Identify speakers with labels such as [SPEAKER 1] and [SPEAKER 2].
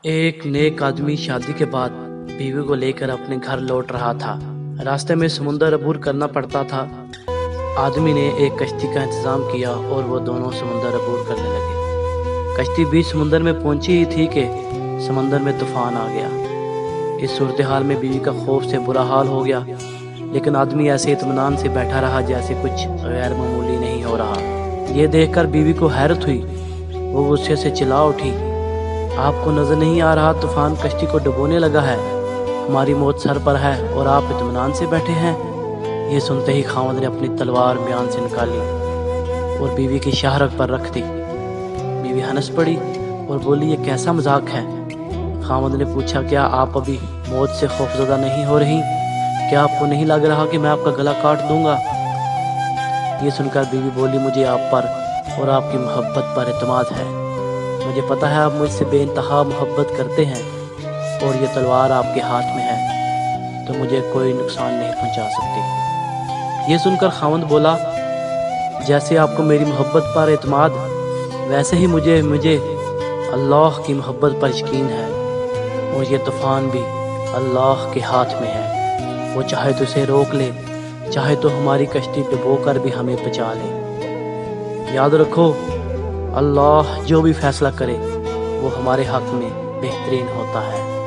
[SPEAKER 1] एक नेक आदमी शादी के बाद बीवी को लेकर अपने घर लौट रहा था। रास्ते में समुंदर अबूर करना पड़ता था। आदमी ने एक कश्ती का इंतज़ाम किया और वो दोनों समुंदर अबूर करने लगे। कश्ती बीच समुंदर में पहुंची ही थी कि समंदर में तूफान आ गया। इस सूरत हाल में बीवी का खौफ से बुरा हाल हो गया, लेकिन आदमी ऐसे इत्मीनान से बैठा रहा जैसे कुछ गैर मामूली नहीं हो रहा। ये देखकर बीवी को हैरत हुई। वो गुस्से से चिल्ला उठी, आपको नजर नहीं आ रहा तूफान कश्ती को डुबोने लगा है? हमारी मौत सर पर है और आप इत्मीनान से बैठे हैं। ये सुनते ही खामद ने अपनी तलवार म्यान से निकाली और बीवी की शाहरग पर रख दी। बीवी हंस पड़ी और बोली, ये कैसा मजाक है? खामद ने पूछा, क्या आप अभी मौत से खौफजदा नहीं हो रही? क्या आपको नहीं लग रहा कि मैं आपका गला काट दूंगा? ये सुनकर बीवी बोली, मुझे आप पर और आपकी मोहब्बत पर एतमाद है। मुझे पता है आप मुझसे बेइंतहा मोहब्बत करते हैं और ये तलवार आपके हाथ में है तो मुझे कोई नुकसान नहीं पहुंचा सकती। ये सुनकर खामद बोला, जैसे आपको मेरी मोहब्बत पर एतमाद, वैसे ही मुझे अल्लाह की मोहब्बत पर यकीन है और ये तूफ़ान भी अल्लाह के हाथ में है। वो चाहे तो इसे रोक ले, चाहे तो हमारी कश्ती डुबो कर भी हमें बचा ले। याद रखो, अल्लाह जो भी फैसला करे वो हमारे हक़ में बेहतरीन होता है।